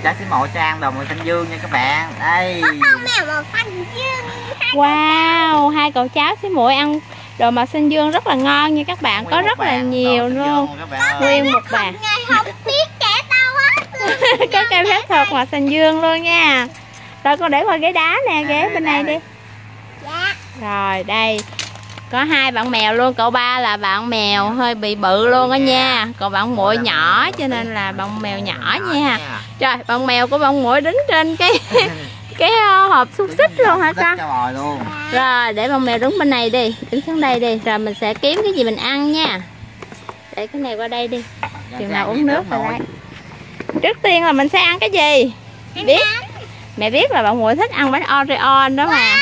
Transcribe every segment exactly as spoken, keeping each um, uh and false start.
trái xí mộ cho ăn đồ màu xanh dương nha các bạn. Đây. Có con mèo màu xanh dương. Wow, hai cậu cháu xí muội ăn đồ màu xanh dương rất là ngon nha các bạn. Có rất là nhiều luôn. Nguyên một bà. Không biết trẻ đâu hết. Có cây phép thuật màu xanh dương luôn nha. Rồi con để qua ghế đá nè, ghế bên này đi. Dạ. Rồi đây. Có hai bạn mèo luôn, cậu ba là bạn mèo hơi bị bự luôn đó nha. Còn bạn muội nhỏ cho nên là bạn mèo nhỏ nha. Trời, bạn mèo của bạn muội đứng trên cái cái hộp xúc xích luôn hả con? Rồi để bạn mèo đứng bên này đi, đứng xuống đây đi, rồi mình sẽ kiếm cái gì mình ăn nha. Để cái này qua đây đi. Chừng nào uống nước rồi đấy. Trước tiên là mình sẽ ăn cái gì? Biết. Mẹ biết là bạn muội thích ăn bánh Oreo đó mà.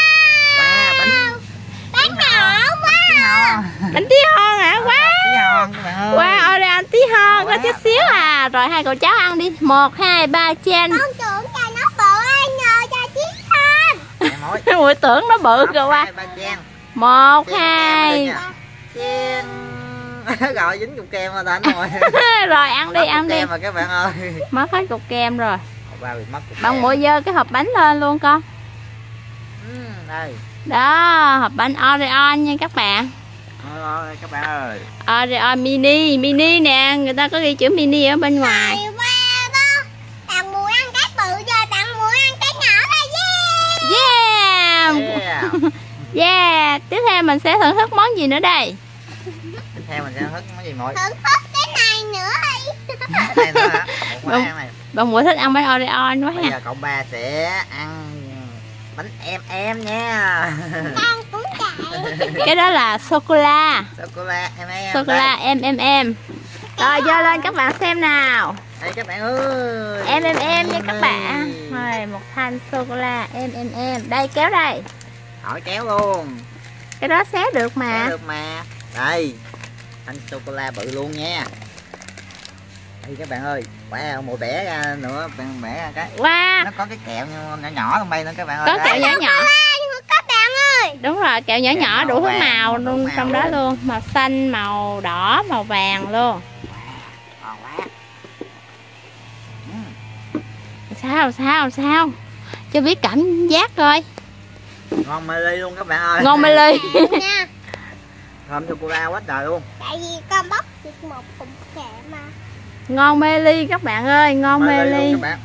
Bánh nhỏ quá. Bánh tí hon hả? Quá. Wow, Oreo tí hon có chút xíu à. Rồi hai cậu cháu ăn đi. Một, hai, ba, chen. Con tưởng cho nó bự ai nhờ cho chiếc hơn. Muội tưởng nó bự rồi qua. Một, hai. Chen. Rồi dính cục kem rồi đánh rồi. Rồi ăn đi, ăn đi. Kem rồi các bạn ơi. Mất hết cục kem rồi. Bạn muội dơ cái hộp bánh lên luôn con. Ừ, đây. Đó, hộp bánh Oreo nha các bạn. Ôi, các bạn ơi. Oreo mini, mini nè, người ta có ghi chữ mini ở bên ngoài. Bạn muội ăn cái bự rồi, bạn muội ăn cái nhỏ là yeah. Yeah. Yeah. Tiếp theo mình sẽ thưởng thức món gì nữa đây? Tiếp theo mình sẽ thưởng thức món gì muội? Thưởng thức cái này nữa đi. Cái này nữa hả? Một Bạn, này. bạn muội thích ăn bánh Oreo quá ha. Bây giờ cậu ba sẽ ăn bánh em em nha. Ăn cũng chạy. Cái đó là sô cô la. Sô cô la em em. Sô cô la em em em. Rồi giơ lên các bạn xem nào. Đây các bạn ơi. Em em em nha các bạn. Rồi một thanh sô cô la em em em. Đây kéo đây. Hỏi kéo luôn. Cái đó xé được mà. Xé được mà. Đây. Thanh sô cô la bự luôn nha. Đây các bạn ơi. Wow, một bẻ ra nữa, bạn bẻ ra cái. Wow. Nó có cái kẹo nhỏ nhỏ trong đây nữa các bạn ơi. Có kẹo nhỏ nhỏ. Các bạn ơi. Đúng rồi, kẹo nhỏ kẹo nhỏ đủ thứ màu vàng, luôn màu trong đó luôn. luôn, màu xanh, màu đỏ, màu vàng luôn. Ngon quá. Sao sao sao? Cho biết cảm giác coi. Ngon mê ly luôn các bạn ơi. Ngon mê ly. Nha. Thơm sô cô la quá trời luôn. Tại vì con bóc được một cục kẹo mà. Ngon mê ly các bạn ơi, ngon mê, mê ly. Luôn các bạn.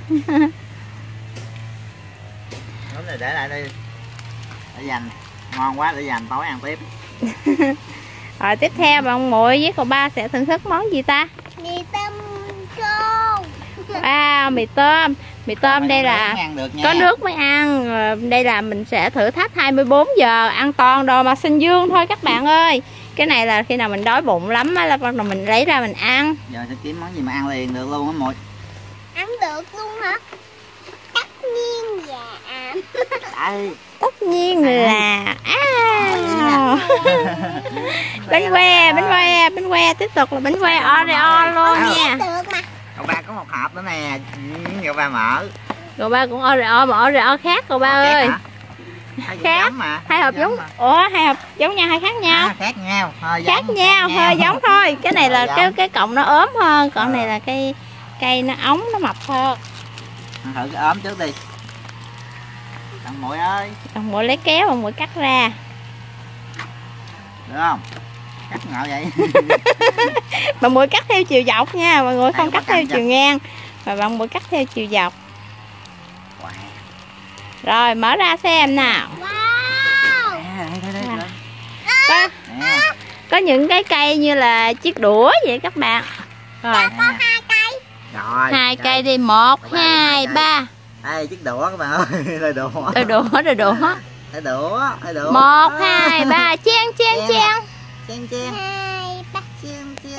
Đúng rồi, để lại đây. Để dành. Ngon quá, để dành tối ăn tiếp. Rồi tiếp theo bạn muội với cậu ba sẽ thưởng thức món gì ta? Mì tôm khô. Wow, mì tôm. Mì tôm đây là có nước mới ăn. Đây là mình sẽ thử thách hai mươi bốn giờ ăn toàn đồ màu xanh dương thôi các bạn ơi. Cái này là khi nào mình đói bụng lắm á là bắt đầu mình lấy ra mình ăn. Giờ sẽ kiếm món gì mà ăn liền được luôn á muội. Ăn được luôn hả? Tất nhiên dạ. Đây. Tất nhiên là à. Bánh que, bánh que, bánh que tiếp tục là bánh que Oreo luôn nha. Cậu ba có một hộp nữa nè, cậu ba mở. Cậu ba cũng Oreo mà Oreo khác cậu ba ơi. Hai khác mà. Hai hộp giống. Ủa hai hộp giống nhau hay khác nhau? À, khác nhau. Hơi khác giống, nhau, khác hơi nhau. giống thôi. Cái này là giống. cái cái cọng nó ốm hơn, còn này là cây cây nó ống nó mập hơn. Ăn thử cái ốm trước đi. Bạn muội ơi. Bạn muội lấy kéo, bạn muội cắt ra. Được không? Cắt ngạo vậy. Bạn muội cắt theo chiều dọc nha, mọi người không cắt theo chiều ngang, mà bạn muội cắt theo chiều dọc. Wow. Rồi mở ra xem nào. Wow. À, đây, đây, đây. Có, có những cái cây như là chiếc đũa vậy các bạn. Rồi. Có hai cây. Rồi. Hai cây đi, một, hai, ba. Đây chiếc đũa các bạn ơi, đây đũa. Rồi đũa, rồi đũa. Đây đũa, đây đũa. Một, hai, ba, chen chen chen. Chen chen. Hai, ba. Chen chen.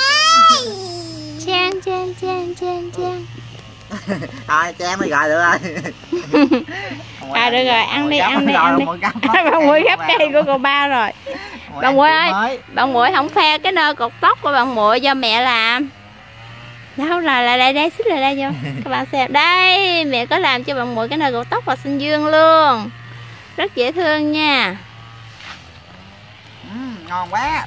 Chen chen chen chen chen. Thôi chen mới gọi được rồi. À được rồi, ăn đi, ăn đi, ăn đi. Bạn muội gấp cây của cô ba rồi. Bạn muội ơi, bạn muội không phe cái nơ cột tóc của bạn muội do mẹ làm. Đâu rồi, lại đây đây, xích lại đây vô. Các bạn xem. Đây, mẹ có làm cho bạn muội cái nơ cột tóc và xanh dương luôn. Rất dễ thương nha. Ừ, ngon quá.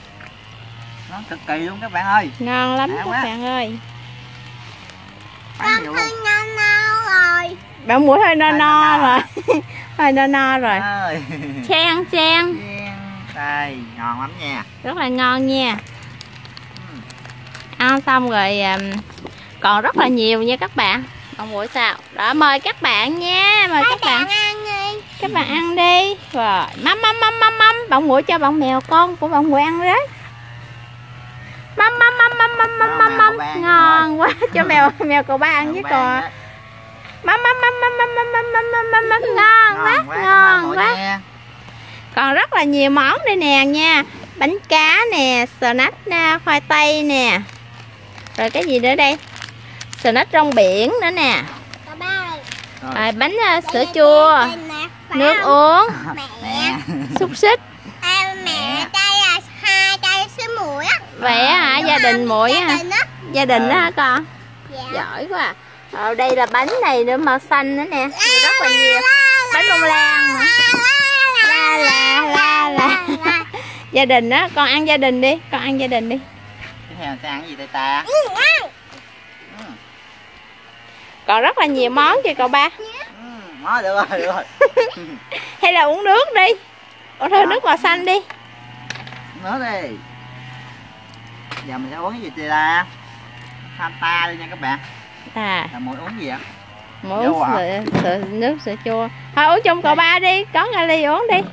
Nó cực kỳ luôn các bạn ơi. Ngon lắm à các quá. bạn ơi. Bánh con nhiều hơi luôn. no no rồi. Bạn mũi hơi no Hơi no no rồi. Hơi no no rồi. Ơi. Chan chan. Đây, ngon lắm nha. Rất là ngon nha. Ừ. Ăn xong rồi um, còn rất là nhiều nha các bạn. Con mũi sao? Đó, mời các bạn nha, mời các bạn. Ăn đi. Các bạn ăn đi. Rồi, mắm mắm mắm mắm mắm. Bạn mũi cho bạn mèo con của bạn mũi ăn đấy. Mắm mắm mắm mắm mắm mắm mắm mắm. Ngon quá. Cho mèo mèo cậu ba ăn với con. Mắm mắm mắm mắm mắm mắm mắm mắm mắm mắm. Ngon quá, ngon quá. Còn rất là nhiều món đây nè nha. Bánh cá nè, snack khoai tây nè. Rồi cái gì nữa đây? Snack rong biển nữa nè. Rồi bánh uh, sữa chua, nước uống, Mẹ. xúc xích. À, mẹ đây là hai cây sữa muỗi á. Vậy á hả? Gia đình muỗi hả? Gia đình đó hả con? Dạ. Giỏi quá. Rồi đây là bánh này nữa màu xanh nữa nè. Rất là nhiều. Bánh bông lan nữa. La la la la. Gia đình đó, con ăn gia đình đi, con ăn gia đình đi. Tiếp theo sẽ ăn cái gì đây ta? Ừ, ăn. Ừ. Còn rất là nhiều món kìa cậu ba. Ừ, nói được rồi, được rồi. Hay là uống nước đi. Uống thôi nước màu xanh đi. Nước đi. Giờ mình sẽ uống cái gì đây ta? Fanta đi nha các bạn. À, Là mỗi uống gì ạ? muốn uống sữa, sữa, nước sữa chua. Thôi uống chung cậu ba đi, có ra ly uống đi.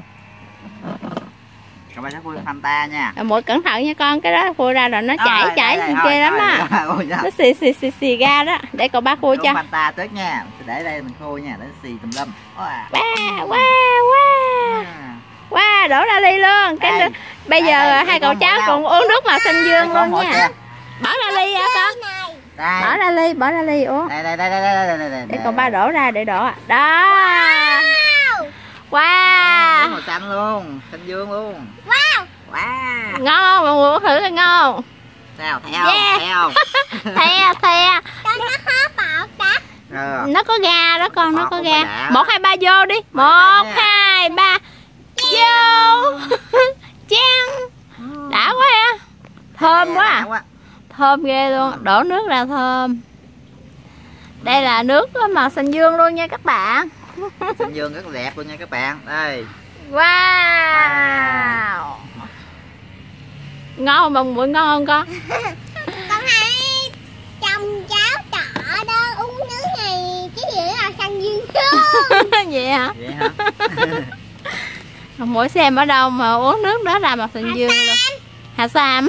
Cậu ba sẽ khui Fanta nha. À, mỗi cẩn thận nha con, cái đó khui ra rồi nó chảy Rồi, chảy đây, đây, ghê lắm thôi, á. thôi, thôi. Nó xì xì xì xì ra đó. Để cậu ba khui Uống cho. Fanta trước nha. Mình sẽ để đây mình khui nha, để xì tùm lum. Wow, wow, wow. Wow, đổ ra ly luôn. Cái Đây, bây đây, giờ đây, hai đây, cậu con cháu mũi cùng đâu? uống nước màu xanh dương Đây, luôn con nha. mũi kìa. Bỏ ra ly hả con? Này. Bỏ Đây. ra ly, bỏ ra ly uống. Đây đây đây đây đây đây đây đây. Để cậu ba đổ ra để đổ ạ. Đó. Wow. Wow. Nước màu xanh luôn, xanh dương luôn. Wow. Wow. Ngon, mọi người uống thử coi ngon. Sao theo Yeah. theo. The the. Cho nó khó bỏ cá. Ờ. Nó có ga đó con, nó Bọt có không ga. phải đã. Một hai ba vô đi. Một hai ba vô. Chang. Đã quá ha. Thơm quá à. Đã quá. Thơm ghê luôn. Đổ nước ra thơm. Đây là nước màu xanh dương luôn nha các bạn. Xanh dương rất đẹp luôn nha các bạn. Đây. Wow. Ngon không bông mũi, ngon không con? Con thấy trong cháo trọ đó uống nước này cái gì là xanh dương dương. Vậy hả? Vậy hả? Bông mũi xem ở đâu mà uống nước đó ra màu xanh dương luôn. Hà Sam.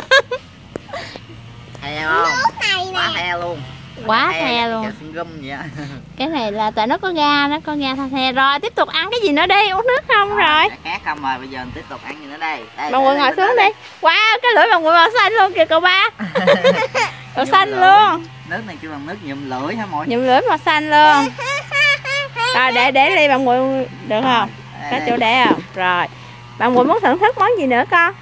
Theo không? Nước này Quá nè. theo luôn. Quá Theo the nha, luôn. kẹo xương gum vậy á. Cái này là tại nó có ga, nó có ga tha the. Rồi tiếp tục ăn cái gì nữa đi, uống nước không rồi. Đã khát không rồi, bây giờ mình tiếp tục ăn gì nữa đây. Đây. Bà Nguyệt ngồi xuống đi. Wow, cái lưỡi bà Nguyệt màu xanh luôn kìa cậu ba. Màu xanh luôn. Nước này kêu bằng nước nhuộm lưỡi hả mọi? Nhuộm lưỡi màu xanh luôn. Rồi để để ly bà Nguyệt được không? Có chỗ để không? Rồi. Bà Nguyệt muốn thưởng thức món gì nữa con?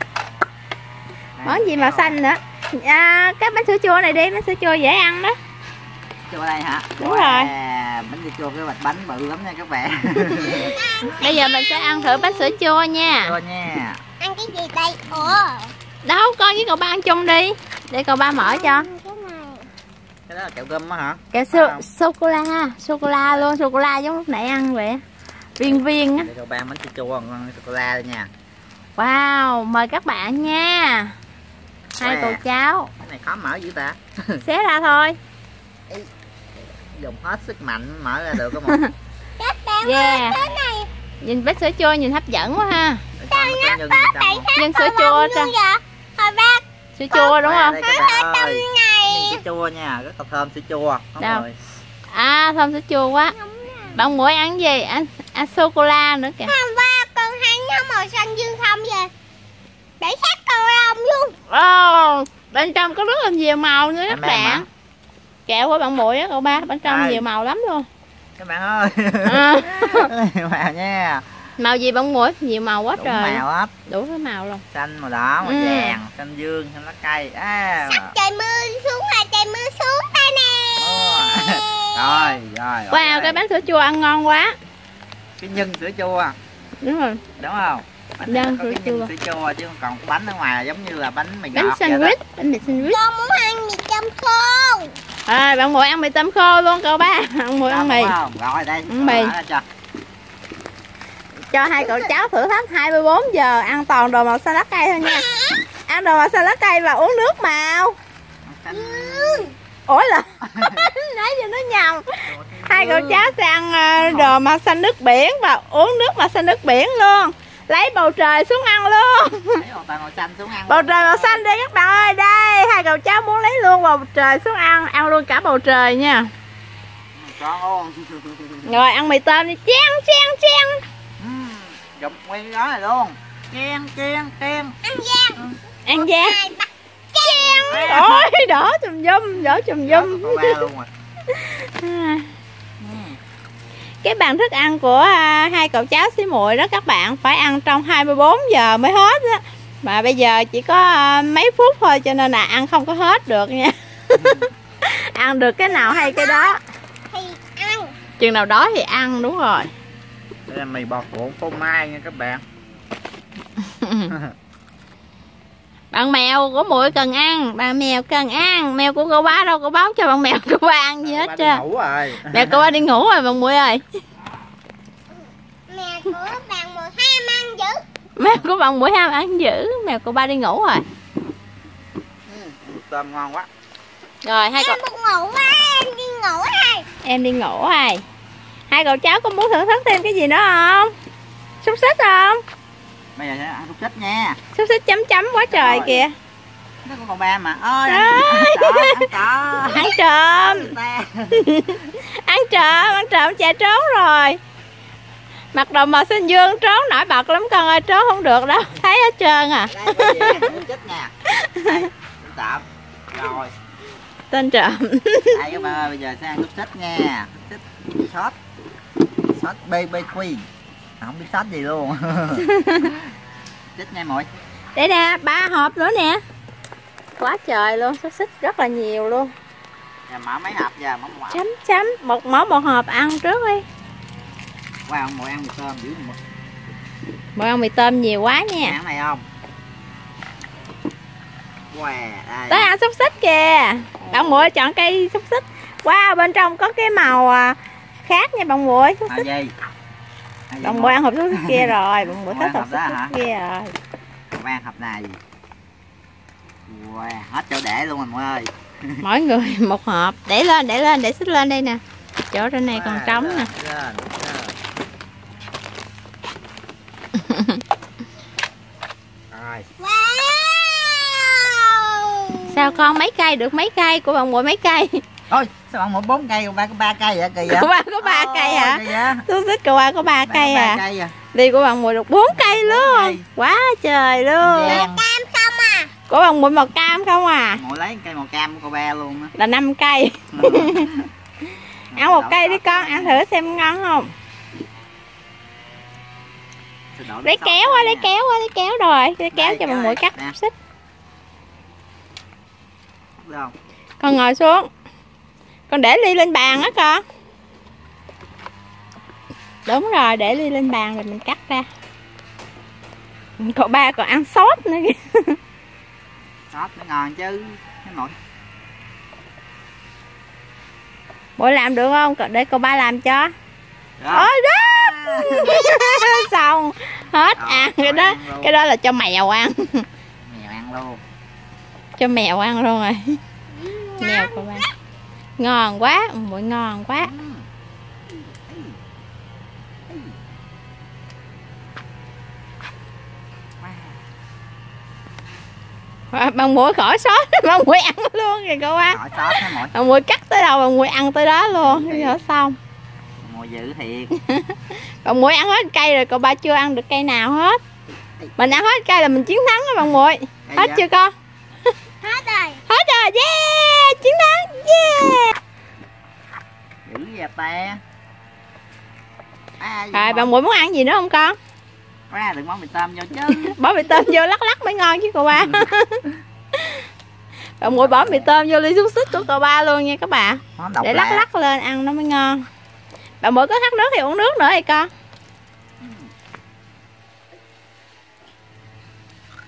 Món gì màu xanh nữa? À, cái bánh sữa chua này đi, bánh sữa chua dễ ăn đó. Chua đây hả? Đúng rồi. Bánh sữa chua cái bạch bánh bự lắm nha các bạn. Bây giờ mình sẽ ăn thử bánh sữa chua nha. Chua nha. Ăn cái gì đây? Ủa. Đâu, con với cậu ba ăn chung đi. Để cậu ba mở cho. Cái này. Cái đó là kẹo gum á hả? Kẹo sô, sô cô la, sô cô la luôn, sô cô la giống lúc nãy ăn vậy. Viên viên á. Để cho ba bánh sữa chua con sô cô la đây nha. Wow, mời các bạn nha. Hai Wow. cậu cháu. Cái này khó mở dữ ta. Xé ra thôi. Dùng hết sức mạnh mở ra được không một. Cái bạn Yeah. cái này. Nhìn bánh sữa chua nhìn hấp dẫn quá ha. Sao nhắc Có tại sao Nhân con sữa chua bông cho. như vậy? Hồi ba Sữa chua đúng không? Đây có các thể bạn tâm ơi. này. Sữa chua nha, rất là thơm sữa chua. Đúng Đâu? rồi. À, thơm sữa chua quá. Bạn mũi ăn gì? Ăn, ăn sô cô la nữa kìa. Hôm qua con thấy nó màu xanh dương không vậy? Để sát cầu ông luôn. Oh, bên trong có rất là nhiều màu nữa các Em em hả? bạn. Kẹo của bạn mũi á cậu ba, bên trong Đây. nhiều màu lắm luôn. Các bạn ơi. À. Màu nha. Màu gì bạn mũi? Nhiều màu quá Đủ trời. màu hết. Đủ cái màu luôn. Xanh, màu đỏ, màu Ừ. vàng, xanh dương, xanh lá cây. À. Sắp trời mưa xuống là trời mưa xuống đây nè. Rồi, rồi. Wow, cái bánh sữa chua ăn ngon quá. Cái nhân sữa chua. Đúng rồi. Đúng không? Bánh Nhân này có sữa cái nhân chua. sữa chua chứ không còn cái bánh ở ngoài là giống như là bánh mì Bánh ngọt vậy đó. sandwich, bánh mì sandwich. Con muốn ăn mì trong khô. À, bạn muội ăn mì tôm khô luôn cậu ba. Bạn muội ăn mì. Rồi đây. Ăn mì. Cho. cho hai cậu cháu thử thách hai mươi bốn giờ ăn toàn đồ màu xanh lá cây thôi nha. Ăn đồ màu xanh lá cây và uống nước màu. Ủa là nãy giờ nó nhầm. Hai cậu cháu sẽ ăn đồ màu xanh nước biển và uống nước màu xanh nước biển luôn. Lấy bầu trời xuống ăn luôn. Bầu trời màu xanh đây các bạn ơi. Đây hai cậu cháu muốn lấy luôn bầu trời xuống ăn. Ăn luôn cả bầu trời nha. Rồi ăn mì tôm đi. Chen chen chen. Chụp nguyên đó này luôn. Chen chen chen. Ăn gian. Ăn gian. Chen. Ôi đỏ chùm dùm. Đỏ chùm dùm. Cái bàn thức ăn của à, hai cậu cháu xí muội đó các bạn phải ăn trong hai mươi bốn giờ mới hết á. Mà bây giờ chỉ có à, mấy phút thôi cho nên là ăn không có hết được nha. Ăn được cái nào hay cái đó. Thì ăn. Chừng nào đó thì ăn, đúng rồi. Đây là mì bò cuộn phô mai nha các bạn. Bạn mèo của muội cần ăn, bạn mèo cần ăn. Mèo của cô bá đâu có báo cho bạn mèo của ba ăn gì hết trơn. Mèo cô bá đi ngủ rồi bạn muội ơi. Mèo của bạn muội ham ăn dữ. Mèo của bạn muội ham ăn dữ. Mèo của ba đi ngủ rồi. Ừ, tôm ngon quá. Rồi hai cậu em buồn ngủ quá, em đi ngủ rồi. Em đi ngủ rồi. Hai cậu cháu có muốn thưởng thức thêm cái gì nữa không? Xúc xích không? Bây giờ sẽ ăn xúc xích nha. Xúc xích chấm chấm quá trời rồi kìa. Nó của con ba mà. Ôi, ăn trộm, ăn trộm. Ăn trộm, ăn trộm chạy trốn rồi. Mặc đồ màu xanh dương trốn nổi bật lắm con ơi, trốn không được đâu. Thấy hết trơn à. Đây, xúc xích nha. Đây, tạm. Rồi. Tên trộm. Đây các bạn ơi, bây giờ sẽ ăn xúc xích nha. Xúc xích sốt. Sốt bê bê quy. Không biết sốt gì luôn. Xích nha muội. Để nè, ba hộp nữa nè. Quá trời luôn, xúc xích rất là nhiều luôn. Giờ mở mấy hộp giờ, mở một hộp. Chấm chấm, một món một hộp ăn trước đi. Wow, muội ăn mì tôm dữ một. Muội ăn mì tôm nhiều quá nha. Ăn này không? Wow, đây. Tới ăn xúc xích kìa. Bạn muội chọn cây xúc xích. Wow, bên trong có cái màu khác nha bạn muội. Xúc xích. Gì? Bạn muội ăn hộp xúc xích kia rồi, bạn muội thích hộp xúc xích kia rồi. Bạn ăn hộp này. Wow, hết chỗ để luôn rồi muội ơi. Mỗi người một hộp. Để lên, để lên, để xích lên đây nè. Chỗ trên này còn trống nè. Wow. Sao con mấy cây được mấy cây của bạn muội mấy cây? Ôi, sao bạn muội bốn cây, còn ba có ba cây vậy kỳ vậy? Của ba có ba cây hả? Xúc xích của ba có ba cây à? à? Đi của bạn muội được bốn cây luôn. Quá trời luôn. Cam không à? Của bạn muội màu cam không à? Muội lấy cây màu cam của cô ba luôn á. Là năm cây. Ăn một cây đi con, ăn thử xem ngon không? Lấy kéo qua, lấy kéo qua, lấy kéo rồi, lấy kéo cho bạn muội cắt xích. Con ngồi xuống. Con để ly lên bàn á con. Đúng rồi, để ly lên bàn rồi mình cắt ra. Cậu ba còn ăn sốt nữa kìa. Sốt nó ngon chứ. Muội. Muội làm được không? Để cậu ba làm cho. Được. Ôi đất. Xong hết Đó, ăn cái đó. Cái đó là cho mèo ăn. Mèo ăn luôn. Cho mèo ăn luôn rồi. Mèo của ba. Ngon quá, muội ngon quá. Bằng muội khỏi sót, bằng muội ăn luôn kìa cô ba. Khỏi sót hả muội? Bằng muội cắt tới đâu bằng muội ăn tới đó luôn, cái đó xong. Muội dữ thiệt. Bằng muội ăn hết cây rồi, cậu ba chưa ăn được cây nào hết. Mình ăn hết cây là mình chiến thắng đó bằng muội. Hết chưa con? Hết rồi. Hết rồi, yeah, chiến thắng, yeah. Dữ vậy ta. À, rồi bạn muội muốn ăn gì nữa không con? Ra đừng bỏ mì tôm vô chứ. Bỏ mì tôm vô lắc lắc mới ngon chứ cậu ba. Bạn muội bỏ mì tôm vô ly xúc xích của cậu ba luôn nha các bạn. Để lắc lắc lên ăn nó mới ngon. Bạn muội có khát nước thì uống nước nữa hay con?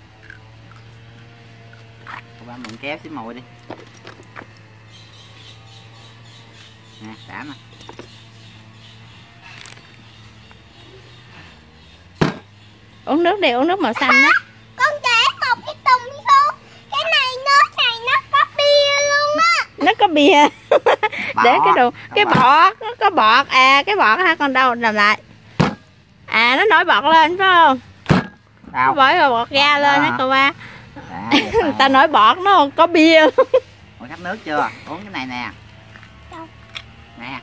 Cậu ba mượn kéo xí muội đi. Nè, đã nè. Uống nước đi, uống nước màu xanh á. Con để một cái tùng xuống. Cái này nước này nó có bia luôn á. Nó có bia. Để cái đồ, cái bọt, nó có bọt. À, cái bọt ha, con đâu làm lại. À, nó nổi bọt lên phải không? Nó bởi rồi bọt ra lên á cô ba. Người ta nổi bọt nó có bia. Ủa, khát nước chưa? Uống cái này nè. Nè.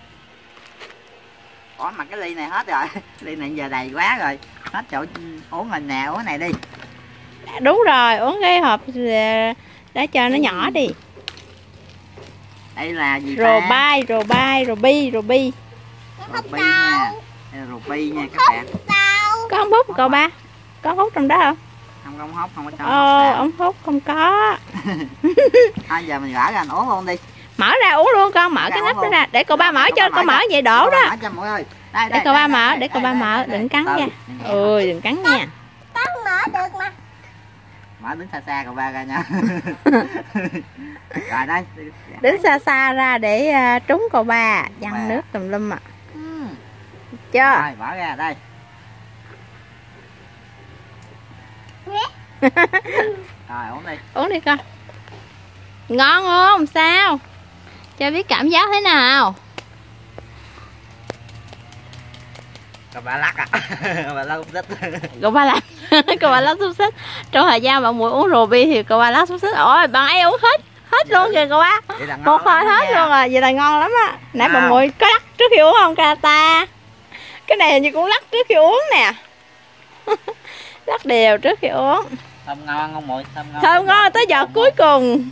Ủa mà cái ly này hết rồi. Ly này giờ đầy quá rồi. Hết chỗ uống mình nè, uống cái này đi. Đúng rồi, uống cái hộp để cho nó nhỏ đi. Đây là gì ta? Robai, Robai, Robi, Robi. Ruby nha. Đây là Ruby nha các bạn. Có ống hút cậu ba? Có hút trong đó không? Không có ống hút, không có cho. Ờ, ống hút không có. Thôi giờ mình gỡ ra mình uống luôn đi. Mở ra uống luôn con, mở cái nắp đó ra. Để cậu ba mở cho, con mở vậy đổ đó. Mở cho mọi người. Đây, Để cậu ba mở, để cậu ba mở, đừng cắn nha. Ôi, đừng cắn nha. Con mở được mà. Mở đứng xa xa cậu ba ra nha. Rồi đây. Đứng xa xa ra để uh, trúng cậu ba. Văng nước tùm lum à. Ừ. Chưa? Rồi mở ra đây. Rồi uống đi. Uống đi con. Ngon không? Sao? Cho biết cảm giác thế nào? Cậu ba lắc à. Cậu ba lắc xúc xích. Cậu ba lắc. Cậu ba lắc xúc xích. Trong thời gian bạn Muội uống ruby thì cậu ba lắc xúc xích. Ôi bạn ấy uống hết. Hết dạ. Luôn kìa cậu ba. Một hơi hết nha. Luôn rồi. Vậy là ngon lắm á. Nãy à. Bạn Muội có lắc trước khi uống không Kata? Cái này hình như cũng lắc trước khi uống nè. Lắc đều trước khi uống. Thơm ngon không Muội? Thơm ngon. Thơm ngon tới giọt cuối cùng.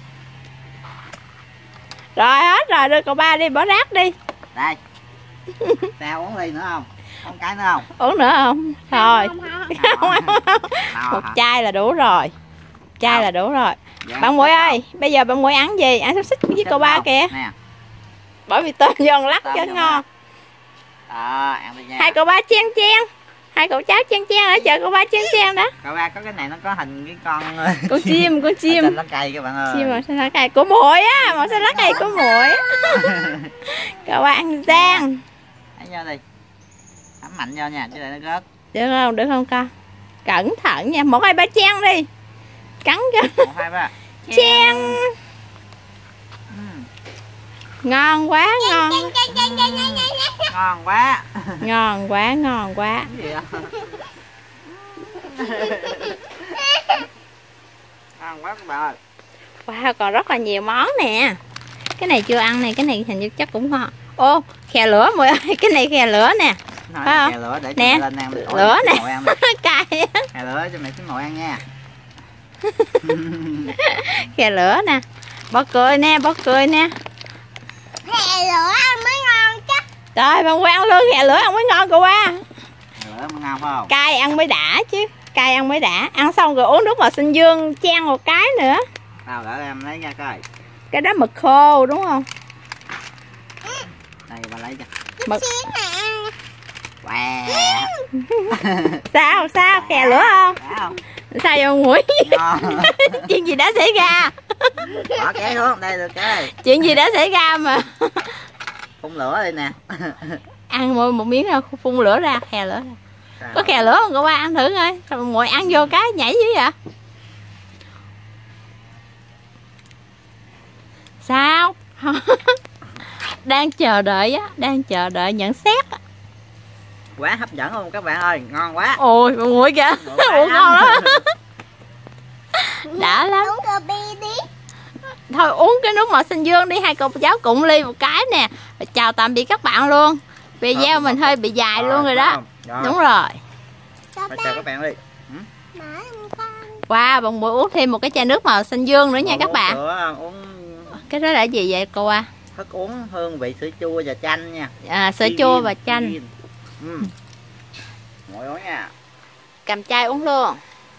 Rồi hết rồi, đưa cậu ba đi, bỏ rác đi. Đây. Sao uống ly nữa không? Uống cái nữa không? Uống nữa không? Thôi. Không, không, không. Một chai là đủ rồi. Chai không. Là đủ rồi. Dạ, bạn Muội ơi, bây giờ bạn Muội ăn gì? Ăn xúc xích với cậu ba kìa. Nè. Bởi vì tôm giòn lắc cho ngon. Đó, ăn đi nha. Hai cậu ba chen chen. Hai cậu cháu chen chen ở chợ cậu ba chen chen đó. Cậu ba có cái này nó có hình cái con con chim, con chim. Xanh lá cây các bạn ơi. Chim màu xanh lá cây của Muội á, màu xanh lá cây của Muội. Cậu ba ăn rang. Thấy vô đi. Ấm mạnh vô nha, chứ để nó rớt. Được không? Được không con? Cẩn thận nha. Một hai ba chen đi. Cắn cho. Một hai ba. Chen. Ngon quá, ngon. Ngon quá. Ngon quá, ngon quá. Ngon quá các bạn ơi. Wow, còn rất là nhiều món nè. Cái này chưa ăn này, cái này hình như chắc cũng ngon. Ô, khè lửa Muội ơi, cái này khè lửa nè. Nói phải không? Khè lửa để cho nè. lên ăn. Lửa nè. Cay. Khè lửa cho mẹ xíu ngồi ăn nha. Khè lửa nè. Bó cười nè, bó cười nè. Khè lửa ăn mới ngon chứ. Rồi, bạn quen luôn, khè lửa ăn mới ngon cậu ba. Khè lửa mới ngon phải không? Cay ăn mới đã chứ. Cay ăn mới đã. Ăn xong rồi uống nước màu xanh dương chan một cái nữa. Tao gỡ em lấy nha coi. Cái đó mực khô đúng không? Đây bà lấy cho. Mực. Wow. Sao sao khè lửa không? Sao? Sao vô Muội? Chuyện gì đã xảy ra? Bỏ cái xuống đây được cái. Chuyện gì đã xảy ra mà? Phun lửa đi nè. Ăn một, một miếng ra phun lửa ra, khè lửa ra. Sao? Có khè lửa không cậu ba ăn thử coi. Rồi Muội ăn vô cái nhảy dữ vậy? Sao? Đang chờ đợi á, đang chờ đợi nhận xét á. Quá hấp dẫn luôn các bạn ơi, ngon quá. Ôi, bà Muội kìa. Ủa ngon lắm. Đã lắm. Uống cà phê đi. Thôi uống cái nước màu xanh dương đi, hai cậu cháu cùng ly một cái nè. Chào tạm biệt các bạn luôn. Video mình hơi bị dài luôn rồi đó. Đúng rồi. Chào các bạn đi. Wow, bạn Muội uống thêm một cái chai nước màu xanh dương nữa nha các bạn. Uống... Cái đó là gì vậy cô à? Thức uống hương vị sữa chua và chanh nha. À, sữa chua và chanh. Ừ. Ngồi uống nha. Cầm chai uống luôn.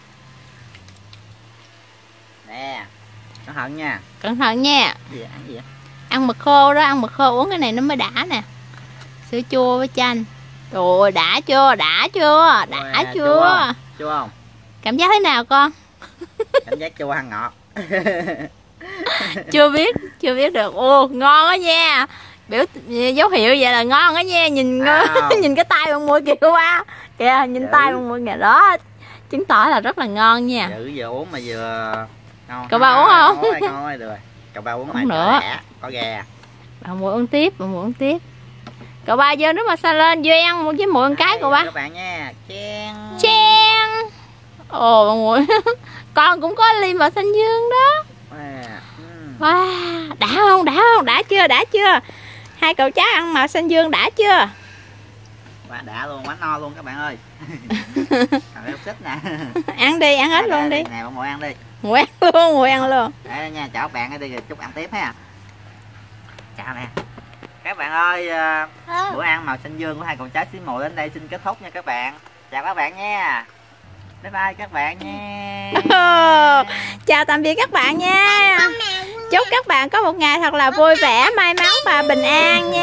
Nè. Cẩn thận nha. Cẩn thận nha. Gì ăn gì vậy? Ăn mực khô đó, ăn mực khô uống cái này nó mới đã nè. Sữa chua với chanh. Rồi đã chưa? Đã chưa? Đã Ôi, chưa? Chua, chua không? Cảm giác thế nào con? Cảm giác chua hay ngọt? Chưa biết, chưa biết được. Ồ, ngon đó nha. biểu dấu hiệu vậy là ngon á nha. Nhìn à. nhìn cái tay bạn Mùi kìa cô ba kìa, nhìn tay bạn Mùi kìa đó, chứng tỏ là rất là ngon nha. Giữ vừa uống mà vừa ngon. Cậu ba uống không? Ngon ơi, được. Cậu ba uống, uống nữa. Có gà. Bạn Mùi uống tiếp, bạn Mùi uống tiếp. Cậu ba vô nước massage lên, vô ăn với Mùi một cái cậu ba. Các bạn nha. Chen. Chen. Ồ bạn Mùi. Con cũng có ly màu xanh dương đó. Wow, đã không, đã không, đã chưa, đã chưa? Hai cậu cháu ăn màu xanh dương đã chưa? Quá đã luôn, quá no luôn các bạn ơi. Còn em xích nè. Ăn đi, ăn hết luôn đi. Nè, Mùi ăn đi. Mùi ăn luôn, Mùi ăn luôn. Đây nha, chào các bạn đi rồi chút ăn tiếp ha. Chào nè. Các bạn ơi, uh, bữa ăn màu xanh dương của hai cậu cháu xí Mùi đến đây xin kết thúc nha các bạn. Chào các bạn nha. Bye bye các bạn nha. Chào tạm biệt các bạn nha. Chúc các bạn có một ngày thật là vui vẻ, may mắn và bình an nha.